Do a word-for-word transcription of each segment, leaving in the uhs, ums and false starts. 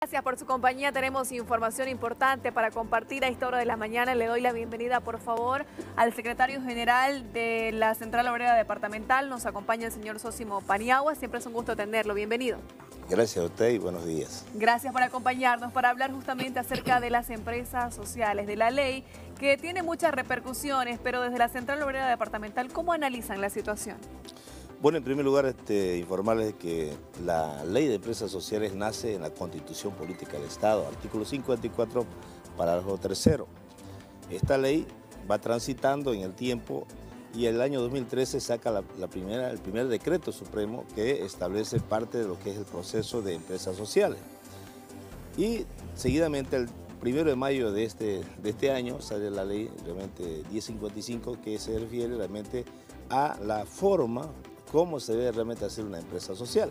Gracias por su compañía. Tenemos información importante para compartir a esta hora de la mañana. Le doy la bienvenida, por favor, al secretario general de la Central Obrera Departamental. Nos acompaña el señor Zósimo Paniagua. Siempre es un gusto tenerlo. Bienvenido. Gracias a usted y buenos días. Gracias por acompañarnos para hablar justamente acerca de las empresas sociales, de la ley que tiene muchas repercusiones, pero desde la Central Obrera Departamental, ¿cómo analizan la situación? Bueno, en primer lugar, este, informarles que la Ley de Empresas Sociales nace en la Constitución Política del Estado, artículo cincuenta y cuatro, parágrafo tercero. Esta ley va transitando en el tiempo y el año dos mil trece saca la, la primera, el primer decreto supremo que establece parte de lo que es el proceso de empresas sociales. Y seguidamente, el primero de mayo de este, de este año, sale la ley realmente diez cincuenta y cinco, que se refiere realmente a la forma cómo se debe realmente hacer una empresa social.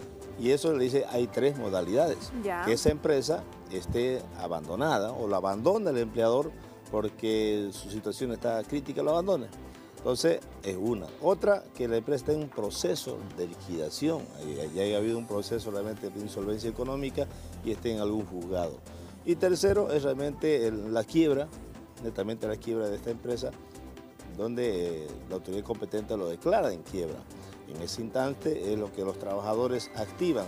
Y eso le dice, hay tres modalidades. Ya. Que esa empresa esté abandonada o la abandona el empleador porque su situación está crítica, lo abandona. Entonces, es una. Otra, que la empresa está en un proceso de liquidación. Ya haya habido un proceso realmente de insolvencia económica y esté en algún juzgado. Y tercero, es realmente el, la quiebra, netamente la quiebra de esta empresa, donde eh, la autoridad competente lo declara en quiebra. En ese instante es lo que los trabajadores activan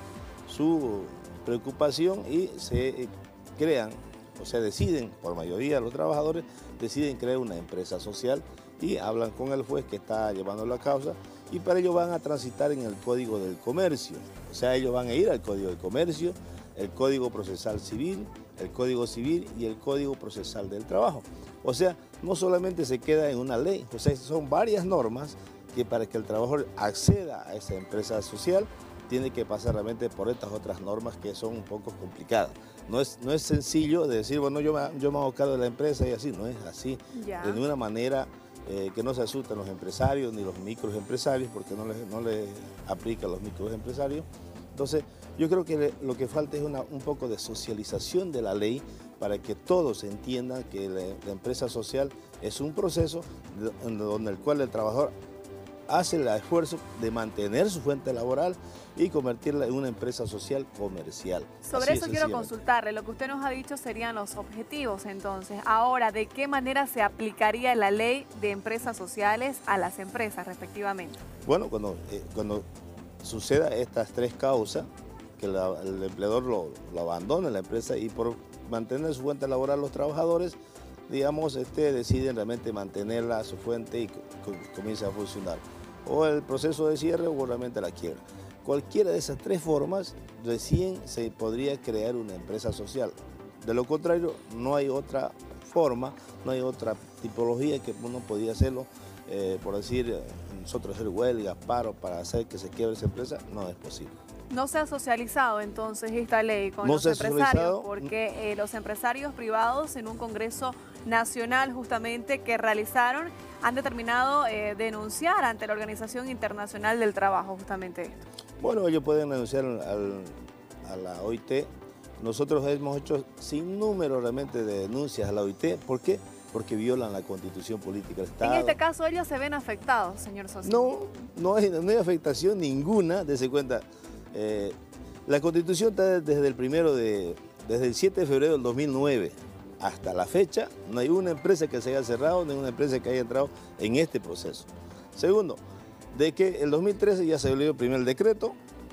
su preocupación y se crean, o sea, deciden, por mayoría los trabajadores, deciden crear una empresa social y hablan con el juez que está llevando la causa y para ello van a transitar en el Código del Comercio. O sea, ellos van a ir al Código del Comercio, el Código Procesal Civil, el Código Civil y el Código Procesal del Trabajo. O sea, no solamente se queda en una ley, o sea, son varias normas que para que el trabajador acceda a esa empresa social tiene que pasar realmente por estas otras normas que son un poco complicadas. No es, no es sencillo de decir, bueno, yo me, yo me hago cargo de la empresa y así, no es así. Ya. De ninguna manera eh, que no se asustan los empresarios ni los microempresarios, porque no les, no les aplica a los microempresarios. Entonces, yo creo que lo que falta es una, un poco de socialización de la ley para que todos entiendan que la, la empresa social es un proceso donde el cual el trabajador hace el esfuerzo de mantener su fuente laboral y convertirla en una empresa social comercial. Sobre eso quiero consultarle, lo que usted nos ha dicho serían los objetivos entonces. Ahora, ¿de qué manera se aplicaría la ley de empresas sociales a las empresas respectivamente? Bueno, cuando, eh, cuando suceda estas tres causas, que la, el empleador lo, lo abandone la empresa y por mantener su fuente laboral los trabajadores, digamos, este, deciden realmente mantenerla a su fuente y comienza a funcionar. O el proceso de cierre o realmente la quiebra. Cualquiera de esas tres formas recién se podría crear una empresa social. De lo contrario, no hay otra forma, no hay otra tipología que uno podría hacerlo, eh, por decir, nosotros hacer huelgas, paros para hacer que se quiebre esa empresa, no es posible. ¿No se ha socializado entonces esta ley con no los empresarios? Porque eh, los empresarios privados en un congreso nacional justamente que realizaron han determinado eh, denunciar ante la Organización Internacional del Trabajo justamente esto. Bueno, ellos pueden denunciar al, a la O I T. Nosotros hemos hecho sin número realmente de denuncias a la O I T. ¿Por qué? Porque violan la Constitución Política del Estado. En este caso ellos se ven afectados, señor Zósimo. No, no hay, no hay afectación ninguna, dése cuenta. Eh, la Constitución está desde el primero de, desde el siete de febrero del dos mil nueve hasta la fecha, no hay una empresa que se haya cerrado, ni una empresa que haya entrado en este proceso. Segundo, de que el dos mil trece ya se salió el primer decreto,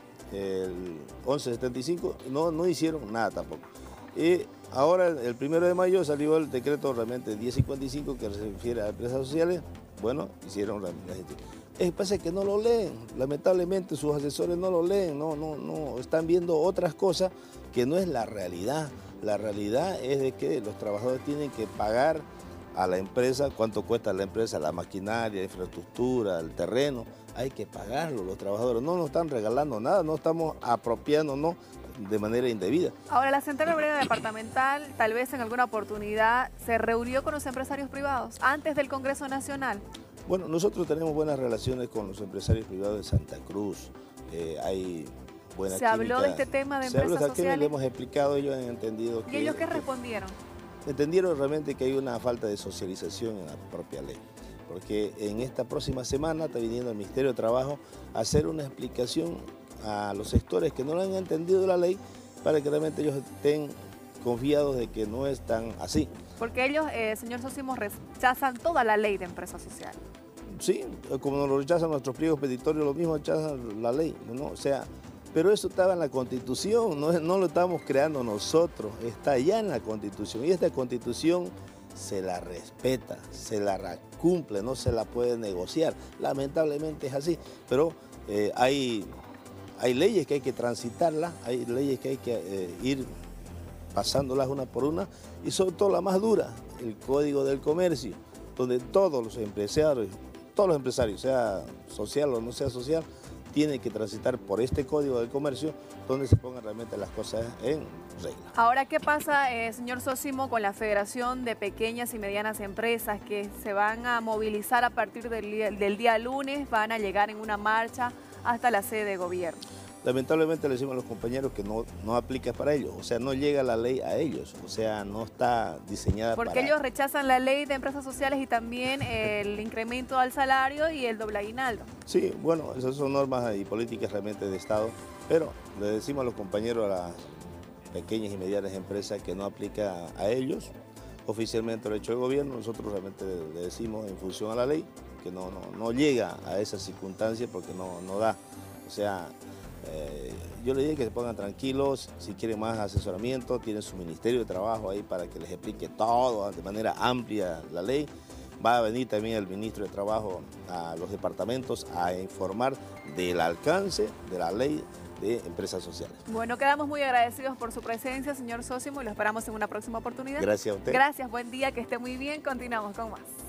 el once setenta y cinco, no, no hicieron nada tampoco. Y ahora el primero de mayo salió el decreto realmente diez cincuenta y cinco que se refiere a empresas sociales, bueno, hicieron la gente. Es que pasa que no lo leen, lamentablemente sus asesores no lo leen, no, no, no, están viendo otras cosas que no es la realidad. La realidad es de que los trabajadores tienen que pagar a la empresa cuánto cuesta la empresa, la maquinaria, la infraestructura, el terreno, hay que pagarlo los trabajadores, no nos están regalando nada, no estamos apropiándonos de manera indebida. Ahora, la Central Obrera Departamental, tal vez en alguna oportunidad, se reunió con los empresarios privados antes del Congreso Nacional. Bueno, nosotros tenemos buenas relaciones con los empresarios privados de Santa Cruz. Eh, hay buena ¿Se habló de este tema de empresas sociales? Se habló, le hemos explicado, ellos han entendido que... ¿Y ellos qué respondieron? Entendieron realmente que hay una falta de socialización en la propia ley. Porque en esta próxima semana está viniendo el Ministerio de Trabajo a hacer una explicación a los sectores que no lo han entendido la ley para que realmente ellos estén confiados de que no es tan así. Porque ellos, eh, señor Sósimo, rechazan toda la ley de empresa social. Sí, como nos lo rechazan nuestros pliegos petitorios, lo mismo rechazan la ley, ¿no? O sea, pero eso estaba en la Constitución, no, no lo estamos creando nosotros, está ya en la Constitución, y esta Constitución se la respeta, se la cumple, no se la puede negociar. Lamentablemente es así, pero eh, hay, hay leyes que hay que transitarlas, hay leyes que hay que eh, ir pasándolas una por una, y sobre todo la más dura, el Código del Comercio, donde todos los empresarios, todos los empresarios, sea social o no sea social, tienen que transitar por este Código del Comercio, donde se pongan realmente las cosas en regla. Ahora, ¿qué pasa, eh, señor Sósimo, con la Federación de Pequeñas y Medianas Empresas que se van a movilizar a partir del, del día lunes, van a llegar en una marcha hasta la sede de gobierno? Lamentablemente le decimos a los compañeros que no, no aplica para ellos, o sea, no llega la ley a ellos, o sea, no está diseñada Porque para... ellos rechazan la ley de empresas sociales y también el incremento al salario y el doble aguinaldo. Sí, bueno, esas son normas y políticas realmente de Estado, pero le decimos a los compañeros, a las pequeñas y medianas empresas, que no aplica a ellos. Oficialmente lo ha hecho el gobierno, nosotros realmente le decimos en función a la ley que no, no, no llega a esa circunstancia porque no, no da, o sea... Eh, yo les digo que se pongan tranquilos, si quieren más asesoramiento, tienen su Ministerio de Trabajo ahí para que les explique todo de manera amplia la ley. Va a venir también el Ministro de Trabajo a los departamentos a informar del alcance de la ley de empresas sociales. Bueno, quedamos muy agradecidos por su presencia, señor Sósimo, y lo esperamos en una próxima oportunidad. Gracias a usted. Gracias, buen día, que esté muy bien, continuamos con más.